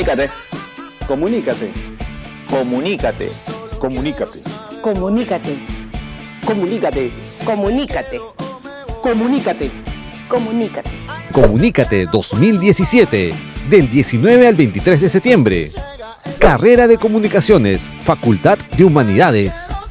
Comunícate. Comunícate. Comunícate. Comunícate. Comunícate. Comunícate. Comunícate. Comunícate. Comunícate. Comunícate 2017, del 19 al 23 de septiembre. Carrera de Comunicaciones, Facultad de Humanidades.